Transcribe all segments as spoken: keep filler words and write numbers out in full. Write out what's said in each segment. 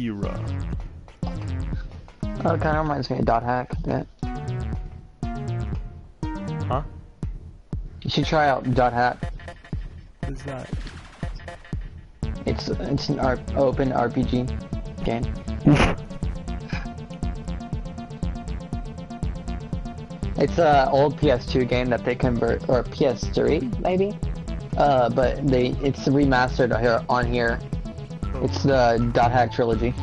era. Oh, it kind of reminds me of Dot Hack. Yeah. Huh? You should try out Dot Hack. What is that? It's it's an R open R P G game. It's a old P S two game that they convert, or P S three maybe. Uh, but they it's remastered here on here. It's the Dot Hack trilogy.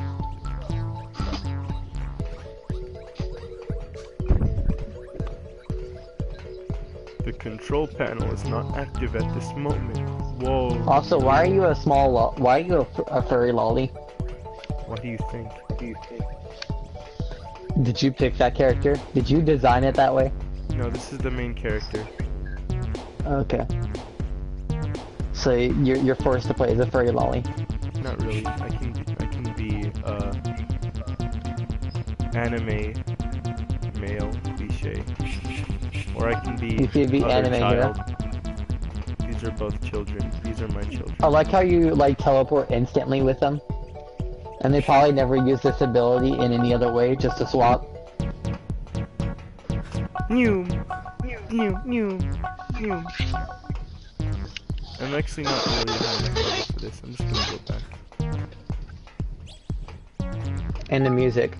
The control panel is not active at this moment. Whoa. Also, why are you a small lo why are you a, f a furry lolly? What do you think? What do you think? Did you pick that character? Did you design it that way? No, this is the main character. Okay. So you're you're forced to play as a furry lolly. Not really. I can I can be uh anime male cliche, or I can be You could be other anime child. hero. These are both children. These are my children. I like how you like teleport instantly with them. And they probably never use this ability in any other way, just to swap. New, new, new, new. I'm actually not really having trouble for this. I'm just gonna go back. And the music.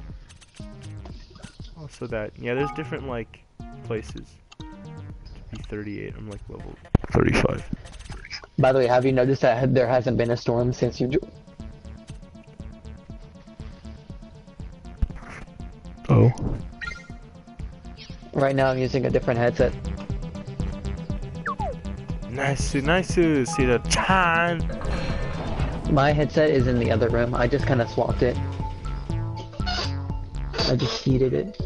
Also that, yeah, there's different like places. To be thirty-eight, I'm like level thirty-five. By the way, have you noticed that there hasn't been a storm since you joined? Oh. Right now I'm using a different headset. Nice, nice to see the time. My headset is in the other room. I just kind of swapped it. I just heated it.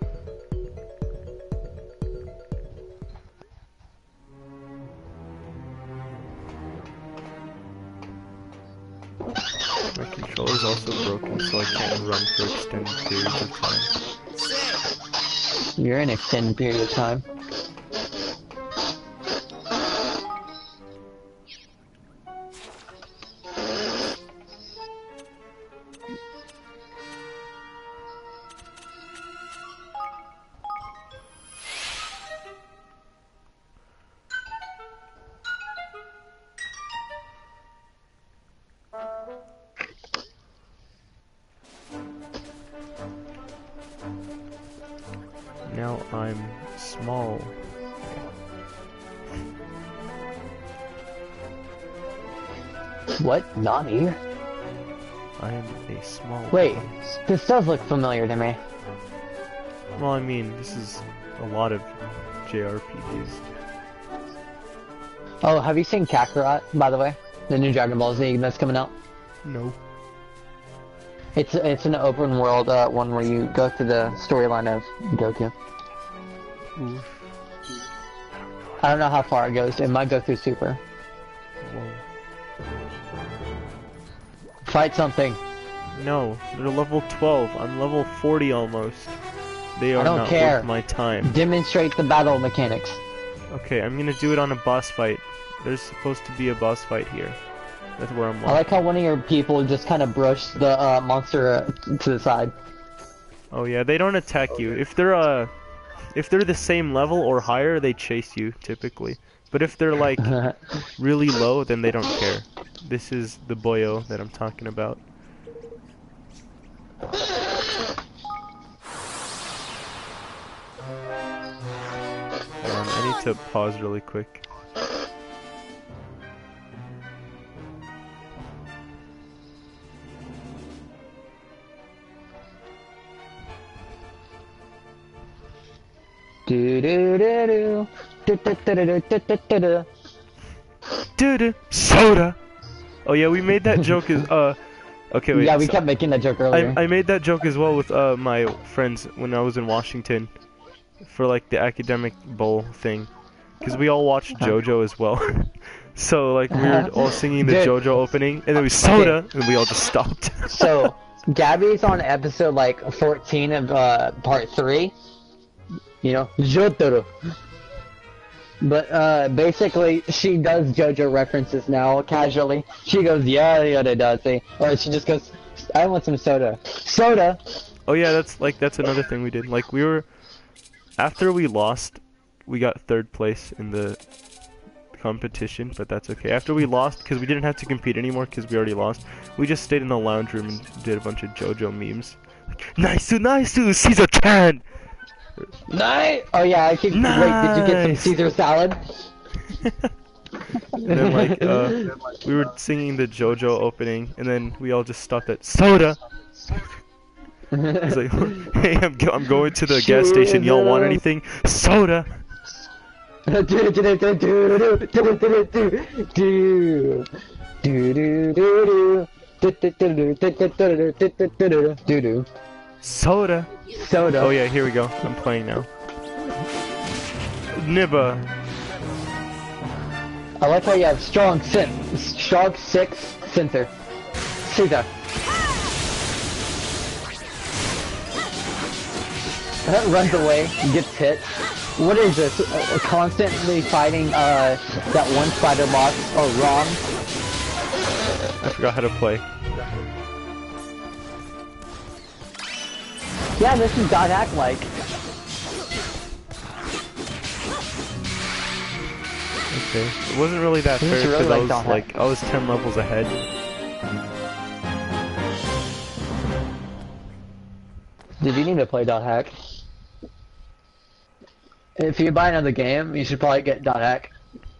My controller's also broken, so I can't run for extended periods of time. You're in an extended period of time. Now I'm small. What? Nani? I am a small. Wait, boy. this does look familiar to me. Well, I mean, this is a lot of J R P Gs. Oh, have you seen Kakarot, by the way? The new Dragon Ball Z that's coming out? No. It's it's an open world uh, one where you go through the storyline of Goku. Oof. I don't know how far it goes. It might go through Super. Whoa. Fight something. No, they're level twelve. I'm level forty almost. They are I don't not care. worth my time. Demonstrate the battle mechanics. Okay, I'm gonna do it on a boss fight. There's supposed to be a boss fight here. That's where I'm I like how one of your people just kind of brushed the uh, monster uh, to the side. Oh yeah, they don't attack you. If they're uh, if they're the same level or higher, they chase you typically. But if they're like really low, then they don't care. This is the boyo that I'm talking about. Um, I need to pause really quick. Do do do do do do do do do do do do. Dude, soda. Oh yeah, we made that joke as uh. Okay, wait. Yeah, we so kept making that joke earlier. I I made that joke as well with uh my friends when I was in Washington, for like the academic bowl thing, because we all watched JoJo as well. So like we were all singing the Dude. JoJo opening, and then we soda, and we all just stopped. So, Gabby's on episode like fourteen of uh, part three. You know, Jotaro. But uh, basically, she does JoJo references now casually. She goes, yeah, yeah, it does. eh?" Or she just goes, I want some soda. Soda. Oh yeah, that's like that's another thing we did. Like we were after we lost, we got third place in the competition, but that's okay. After we lost, because we didn't have to compete anymore because we already lost, we just stayed in the lounge room and did a bunch of JoJo memes. Nice, nice, Caesar ten. Nice. Oh yeah, I keep. Nice. Wait, did you get some Caesar salad? And then like uh, we were singing the JoJo opening, and then we all just stopped at soda. It's like, hey, I'm go I'm going to the gas station. Y'all want anything? Soda. do do do do do do do do do do do do Soda. Soda. Oh yeah, here we go. I'm playing now. Nibba. I like how you have strong sin, strong six center. Caesar. That runs away, gets hit. What is this? Uh, constantly fighting uh that one spider boss or wrong? I forgot how to play. Yeah, this is dot hack like. Okay, it wasn't really that This is fair because really I like was like I was ten levels ahead. Did you need to play dot hack? If you buy another game, you should probably get dot hack.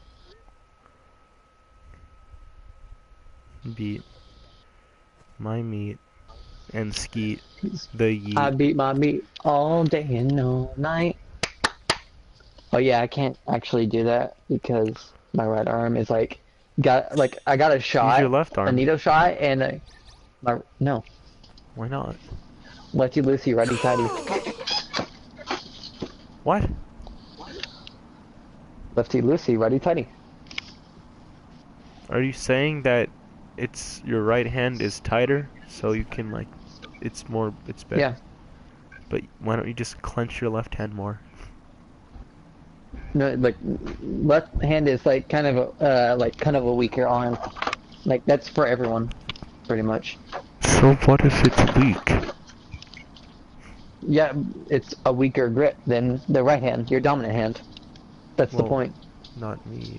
Beat my meat and skeet the yeet. I beat my meat all day and all night. Oh yeah, I can't actually do that because my right arm is like got like I got a shot, Use your left arm. a needle shot, and a, my no. Why not? Lefty loosey, righty tighty. What? Lefty loosey, righty tighty. Are you saying that it's your right hand is tighter, so you can like, it's more, it's better? Yeah. But why don't you just clench your left hand more? No, like left hand is like kind of a uh, like kind of a weaker arm. Like that's for everyone, pretty much. So what if it's weak? Yeah, it's a weaker grip than the right hand, your dominant hand. That's Well, the point. Not me.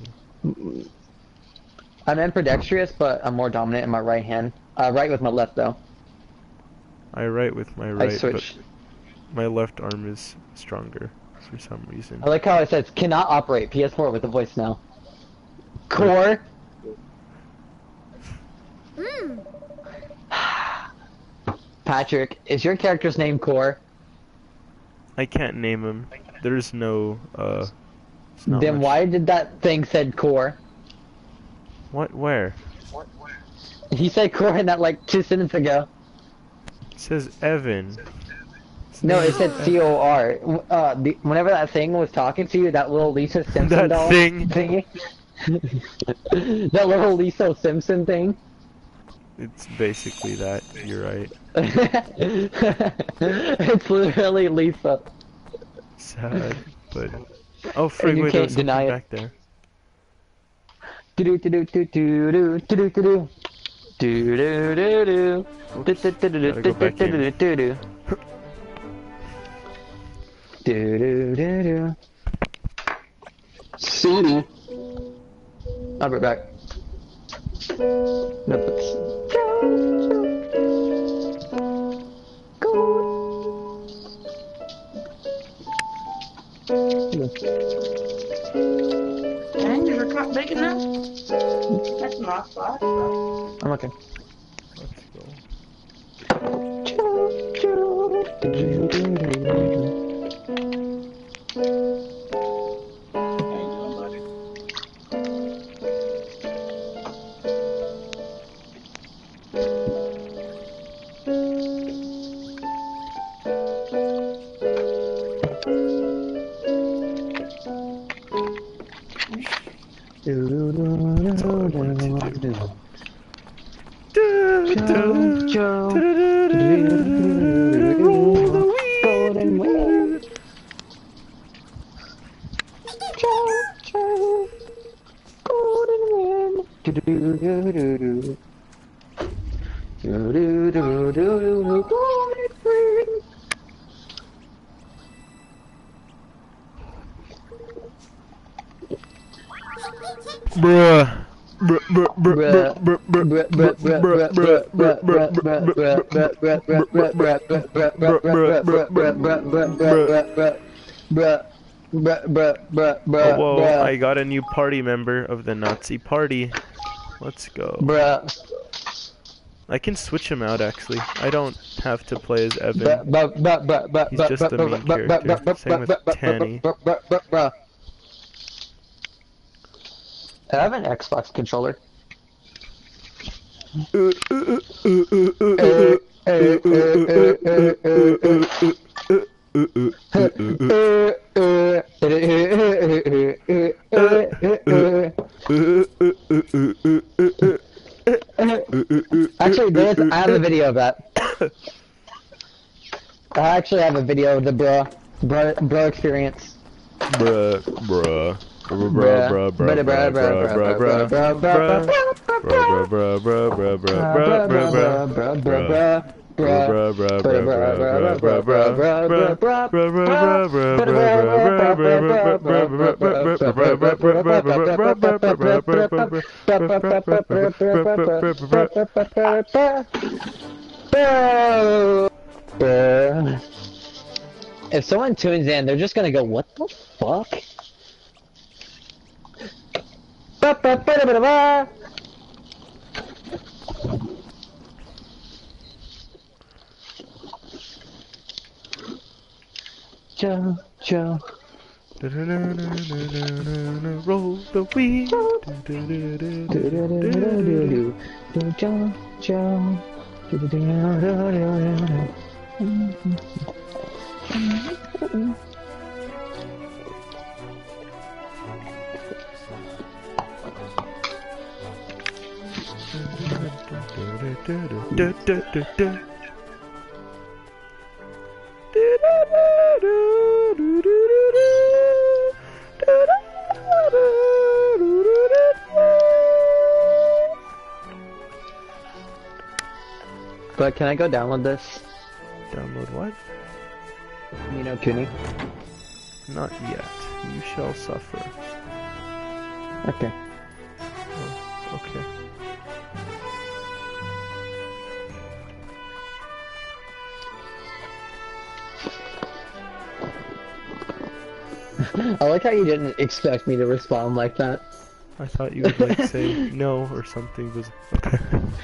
I'm ambidextrous, but I'm more dominant in my right hand. Uh, right with my left though. I write with my right, I switch. but my left arm is stronger for some reason. I like how it says cannot operate P S four with a voice now. Core. Mm. Patrick, is your character's name Core? I can't name him. There's no, uh... it's not Then much- why did that thing said Core? What? Where? He said Core in that like two sentences ago. It says Evan. His No, name it is said Ev- C O R. Uh, the, whenever that thing was talking to you, that little Lisa Simpson That doll thing. thingy. That little Lisa Simpson thing. It's basically that. You're right. It's literally Lisa. Sad, but... Oh, frig, you wait, there can't was deny something it. back there. Do do do do do do do do do do do do do. Oops, gotta go back in. Do do do do do. Soda. I'll be back. No, but Dang, is your cup big enough? That's my spot. I'm okay. Let's go. That's all I wanted to do. Do, do, do, do, do, do, do, do, do, do, do, do, do, do, do, do, do, do, do, Bruh. Whoa, I got a new party member of the Nazi party. Let's go. Bruh. I can switch him out actually. I don't have to play as Evan. He's just the main character. Same with Tanny. I have an Xbox controller. Actually, there's, I have a video of that. I actually have a video of the bro, bro, bro experience. Bruh, bruh. Bruh, bruh, bruh, bruh, bruh, bruh, bruh, bruh, bruh, bruh, bruh, bruh, bruh, bruh. If someone tunes in, they're just gonna go, what the fuck? Joe, Joe. Roll the weed. Joe, Joe. But can I go download this? Download what? You know, Kuni? Not yet. You shall suffer. Okay. Oh, okay. I like how you didn't expect me to respond like that. I thought you would like say no or something. Was okay.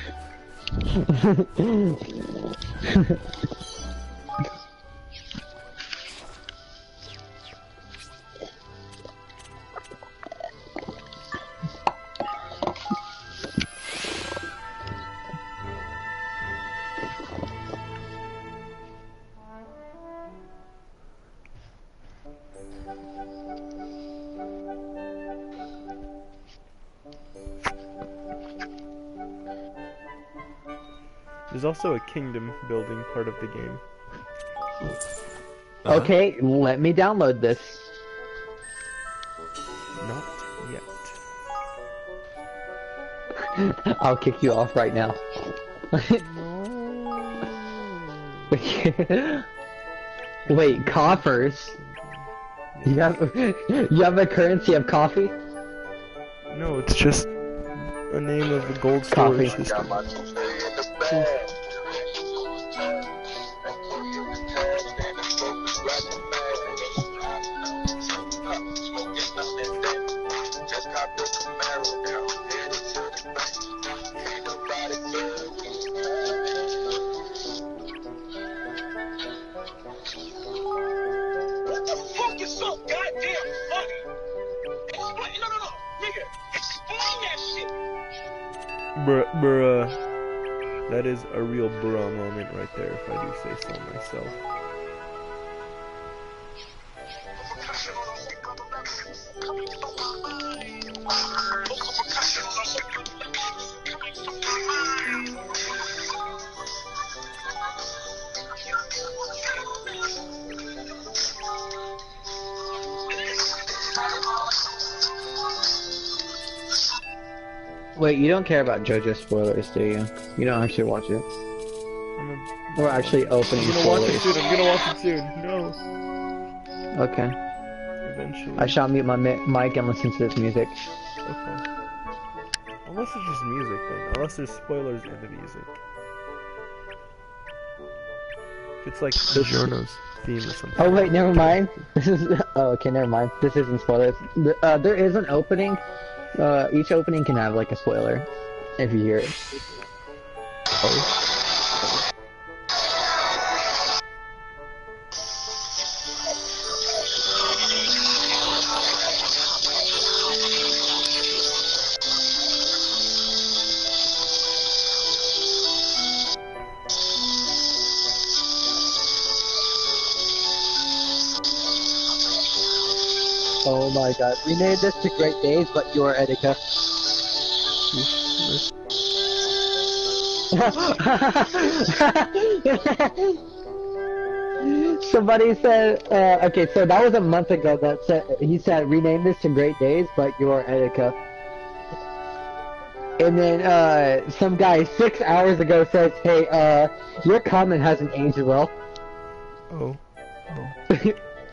There's also a kingdom building part of the game. Uh-huh. Okay, let me download this. Not yet. I'll kick you off right now. Wait, coffers? You have you have a currency of coffee? No, it's just a name of the gold Coffee. storage system. What the fuck is so goddamn funny? Explain, no, no, no, nigga, explain that shit. Bruh, bruh. That is a real bruh moment right there, if I do say so myself. Wait, you don't care about JoJo spoilers, do you? You don't actually watch it. I'm, a, We're actually opening I'm gonna watch it spoilers. soon, I'm gonna watch it soon. No. Okay. Eventually. I shall mute my mi mic and listen to this music. Okay. Unless it's just music, then. Unless there's spoilers in the music. If it's like Giorno's theme or something. Oh wait, never mind. This is oh okay, never mind. This isn't spoilers. The- Uh, there is an opening. Uh, each opening can have like a spoiler, if you hear it. Oh. Oh my god, we named this to Great Days, but you're Etika. Somebody said, uh, okay, so that was a month ago that said, he said, rename this to Great Days, but you're Etika. And then, uh, some guy six hours ago says, hey, uh, your comment hasn't aged well. Oh. Oh.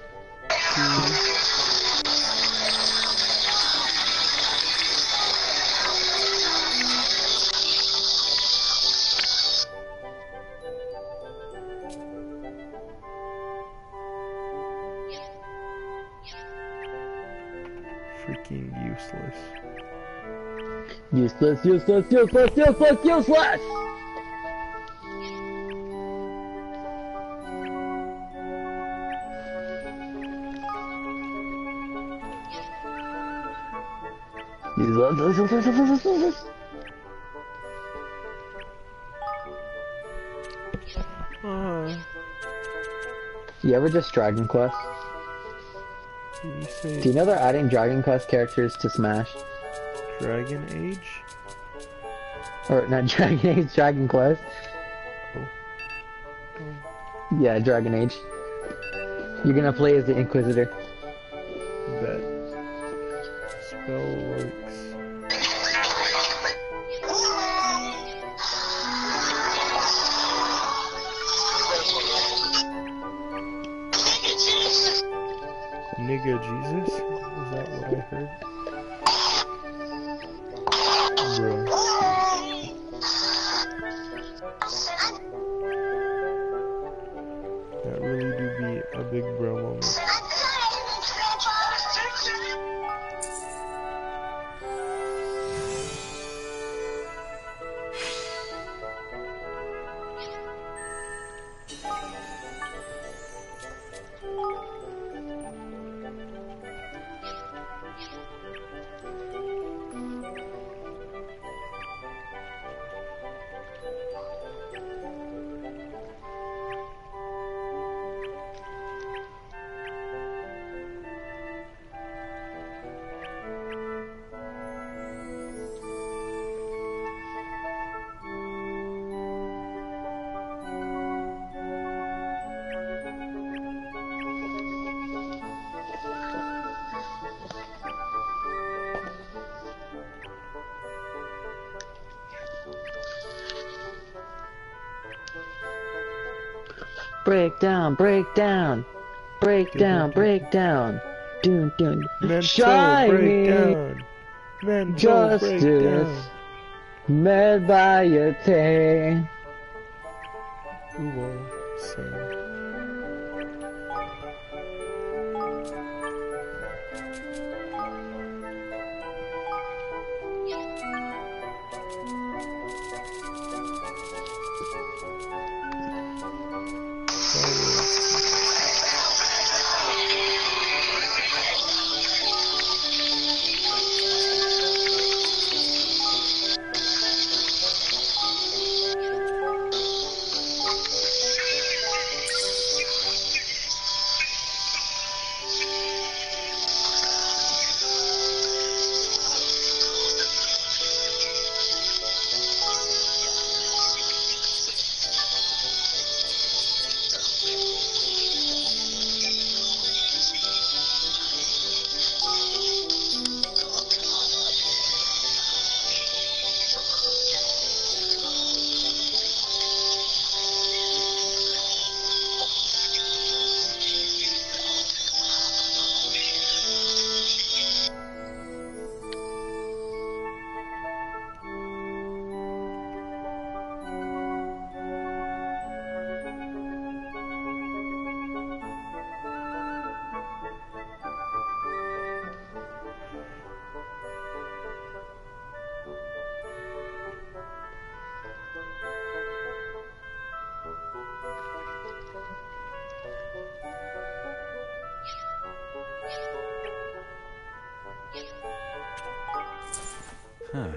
Freaking useless. Useless, useless, useless, useless, useless! Useless, useless, useless, useless, useless. Uh, You ever just Dragon Quest? did you say Do you know they're adding Dragon Quest characters to Smash? Dragon Age? Or not Dragon Age, Dragon Quest? Oh. Yeah, Dragon Age. You're gonna play as the Inquisitor. That spell works. Nigga Jesus? Is that what I heard? Bro. That really do be a big bro moment. Break down, break down, break down, break down. Dun, dun. Mental Shining breakdown. Mental justice, breakdown. med by your day. Who will sing? Huh.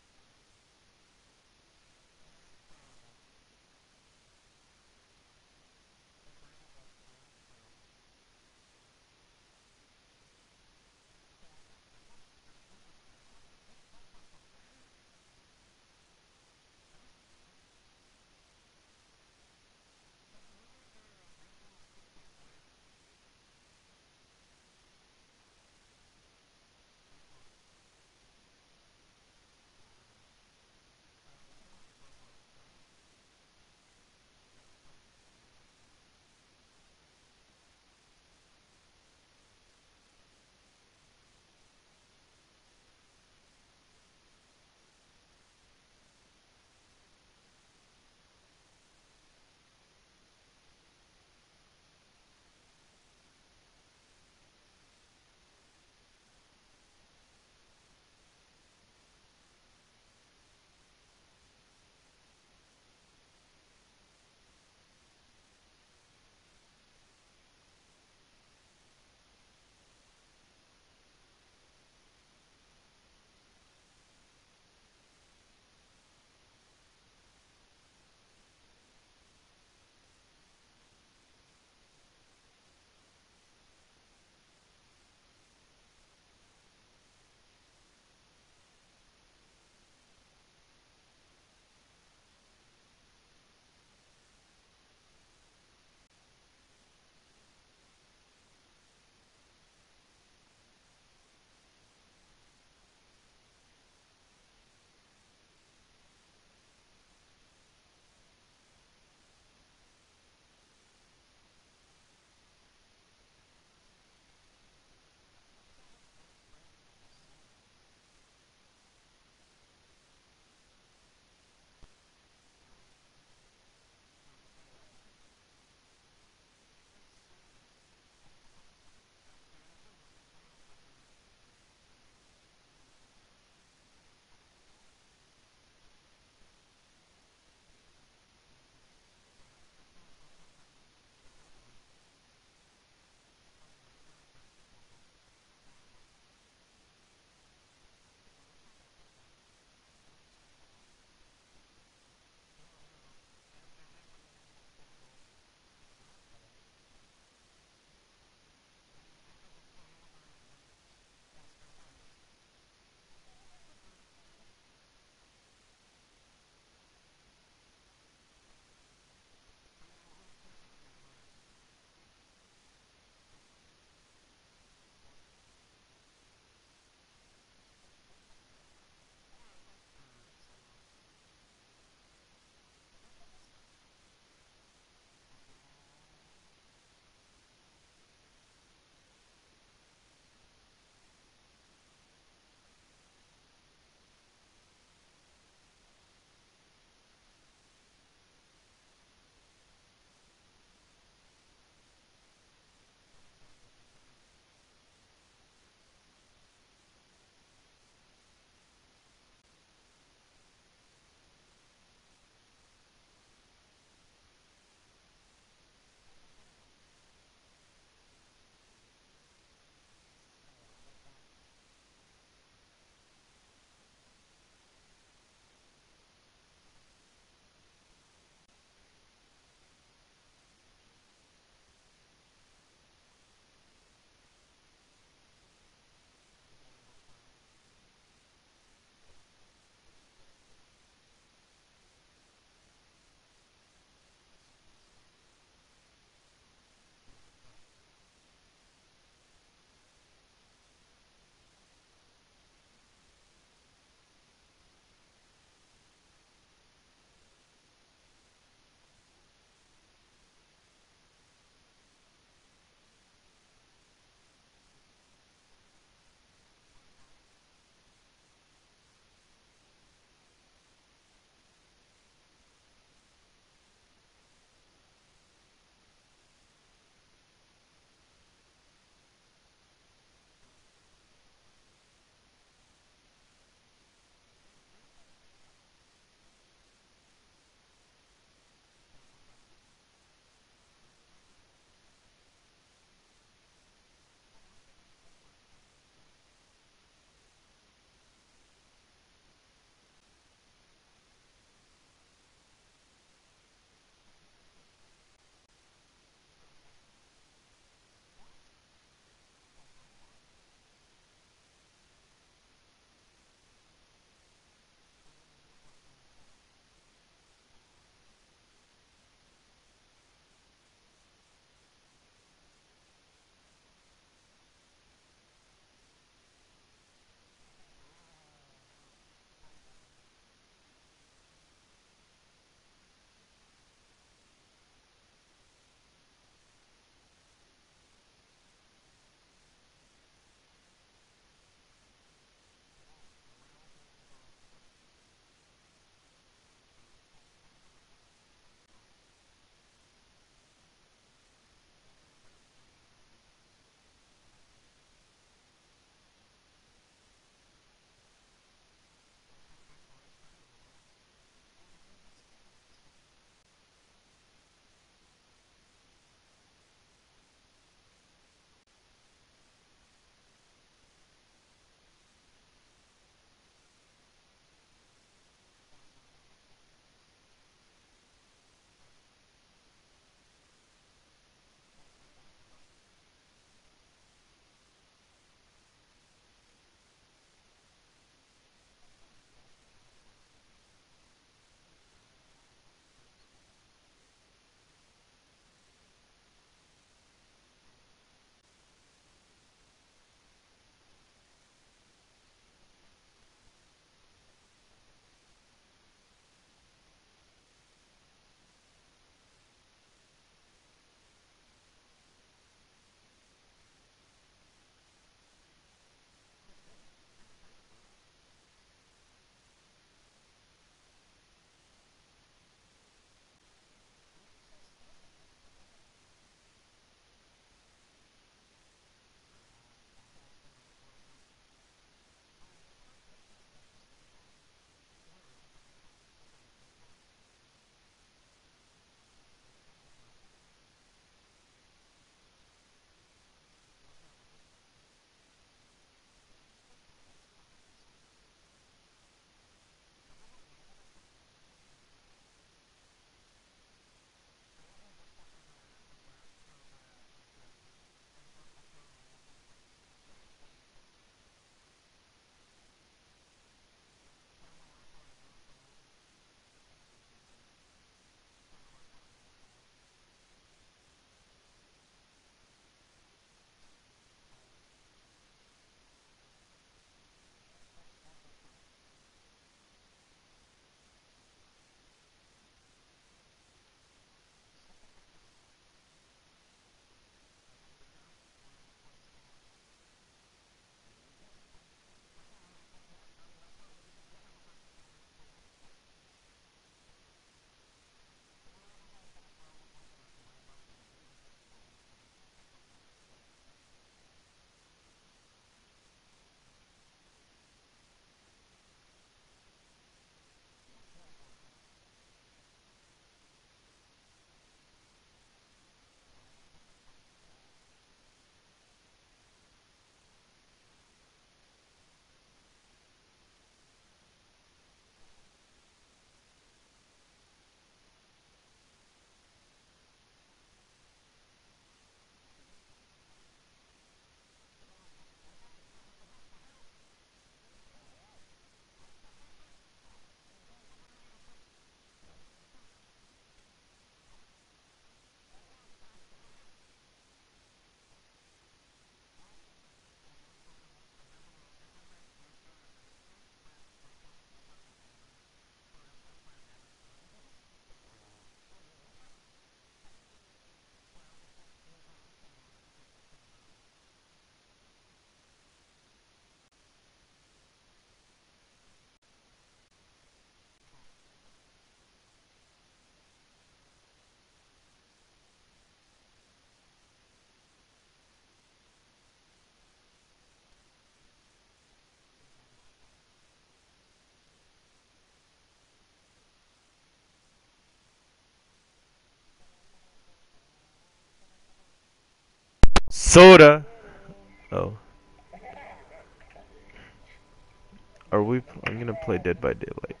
Soda. Oh. Are we? I'm gonna play Dead by Daylight.